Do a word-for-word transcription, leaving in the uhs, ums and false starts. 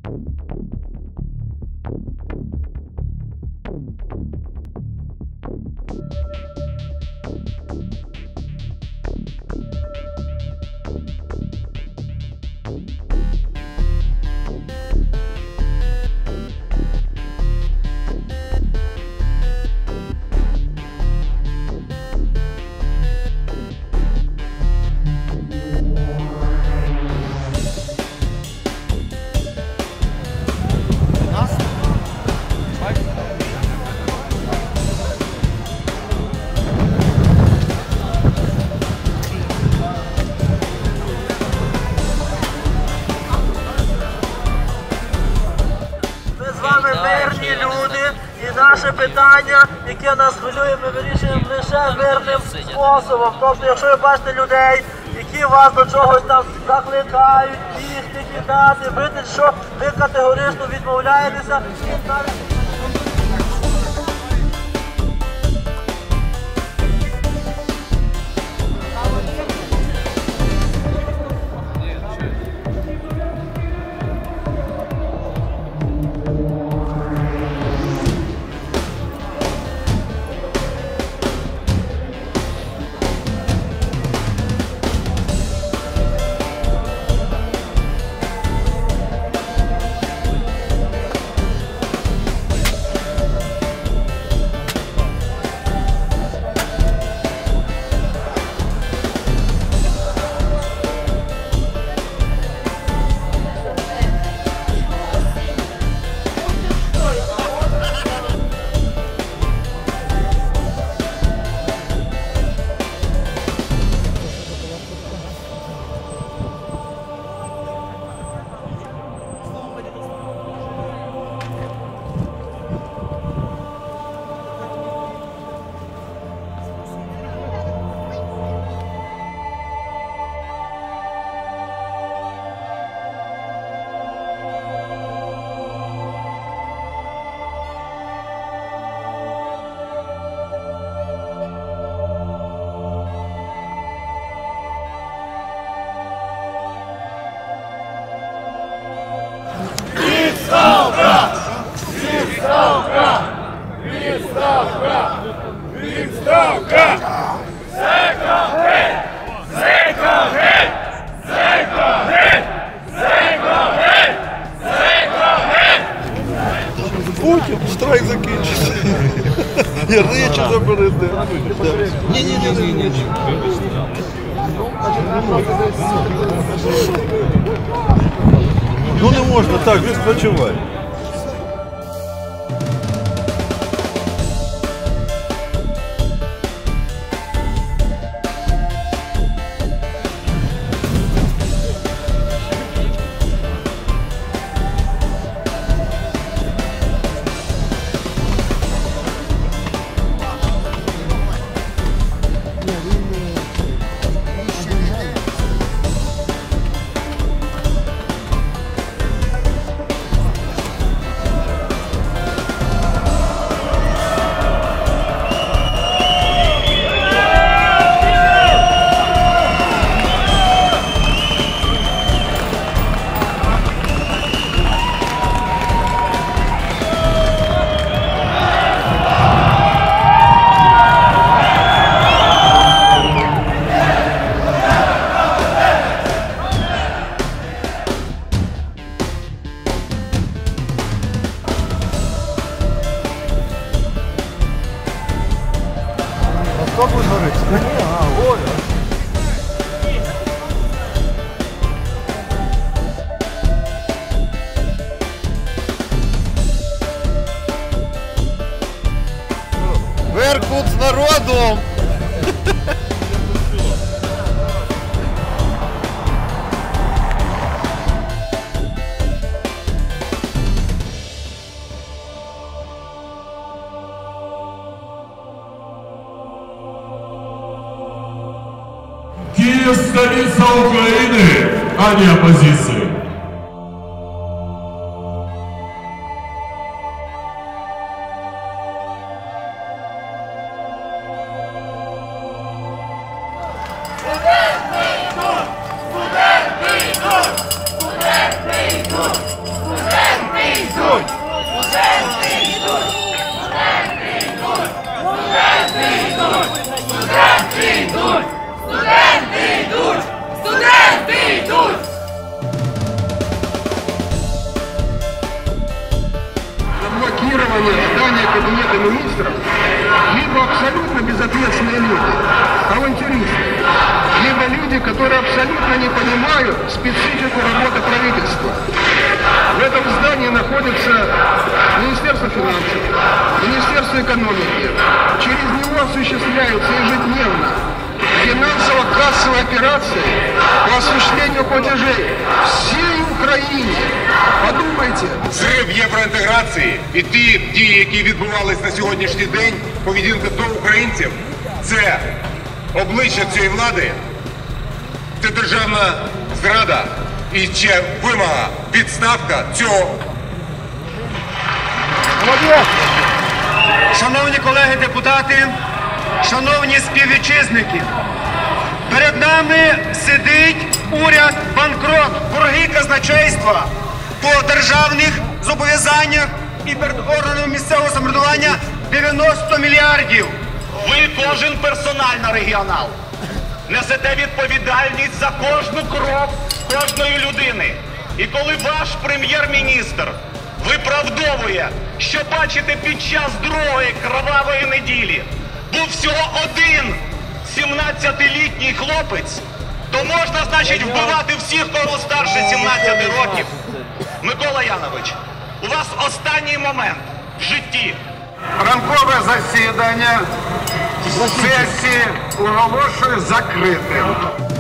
Наше питання, яке нас хвилює, ми вирішуємо лише мирним способом. Тобто, якщо ви бачите людей, які вас до чогось там закликають, бігти, кидати, бити, що ви категорично відмовляєтеся і навіть... Потім страйк закінчиться. Я речі заберете. Ні-ні-ні. Ну не можна так, ви спочивайте. Автобус горить? А, ой. Беркут з народом! Киев – столица Украины, а не оппозиции. Студенти йдуть! Студенти йдуть! Студенти йдуть! Кабинета министров либо абсолютно безответственные люди, авантюристы, либо люди, которые абсолютно не понимают специфику работы правительства. В этом здании находится Министерство финансов, Министерство экономики. Через него осуществляются ежедневно финансово-кассовые операции по осуществлению платежей всей Україні. Подумайте. Зрив євроінтеграції і ті дії, які відбувалися на сьогоднішній день, поведінка до українців, це обличчя цієї влади, це державна зрада і ще вимога, відставка цього. Шановні колеги-депутати, шановні співвітчизники, перед нами сидить уряд банкрот, борги казначейства по державних зобов'язаннях і перед органами місцевого самоврядування дев'яносто мільярдів. Ви кожен персонально регіонал. Несете відповідальність за кожну крок кожної людини. І коли ваш прем'єр-міністр виправдовує, що бачите під час другої кровавої неділі, був всього один сімнадцятилітній хлопець, то можна, значить, вбивати всіх, кого старше сімнадцяти років. Микола Янович, у вас останній момент в житті. Ранкове засідання сесії оголошую закритим.